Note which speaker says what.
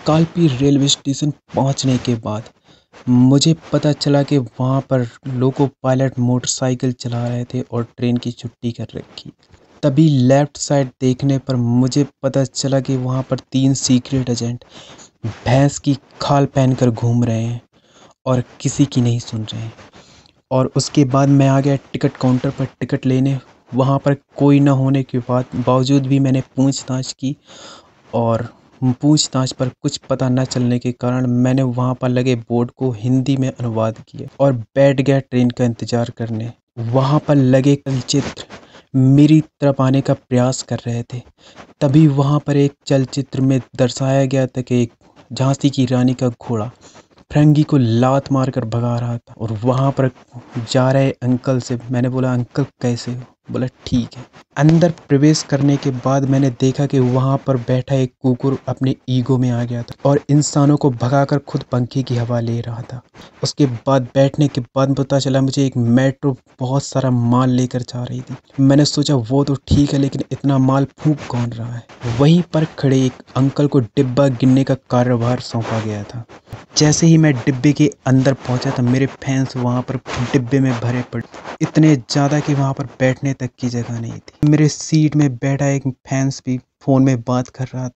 Speaker 1: Kalpi railway station पहुंचने के बाद मुझे पता चला कि वहां पर लोको पायलट मोटरसाइकिल चला रहे थे और ट्रेन की छुट्टी कर रखी। तभी लेफ्ट साइड देखने पर मुझे पता चला कि वहां पर 3 सीक्रेट एजेंट भैंस की खाल पहनकर घूम रहे हैं और किसी की नहीं सुन रहे हैं। और उसके बाद मैं आ गया टिकट काउंटर पर टिकट लेने। वहां पर कोई ना होने के बावजूद भी मैंने पूछताछ की और पूछताछ पर कुछ पता न चलने के कारण मैंने वहां पर लगे बोर्ड को हिंदी में अनुवाद किया और बैठ गया ट्रेन का इंतजार करने। वहां पर लगे चलचित्र मेरी तरफ आने का प्रयास कर रहे थे। तभी वहां पर एक चलचित्र में दर्शाया गया था कि एक झांसी की रानी का घोड़ा फिरंगी को लात मारकर भगा रहा था। और वहां पर जा रहे अंकल से मैंने बोला, अंकल कैसे हो? बोला ठीक है। अंदर प्रवेश करने के बाद मैंने देखा कि वहां पर बैठा एक कुकुर अपने ईगो में आ गया था और इंसानों को भगाकर खुद पंखे की हवा ले रहा था। उसके बाद बैठने के बाद पता चला मुझे एक मेट्रो बहुत सारा माल लेकर जा रही थी। मैंने सोचा वो तो ठीक है, लेकिन इतना माल फूंक कौन रहा है? वहीं पर खड़े एक अंकल को डिब्बा गिनने का कार्यभार सौंपा गया था। जैसे ही मैं डिब्बे के अंदर पहुंचा था मेरे फैंस वहां पर डिब्बे में भरे पड़े, इतने ज्यादा कि वहां पर बैठने तक की जगह नहीं थी। मेरे सीट में बैठा एक फैंस भी फोन में बात कर रहा था।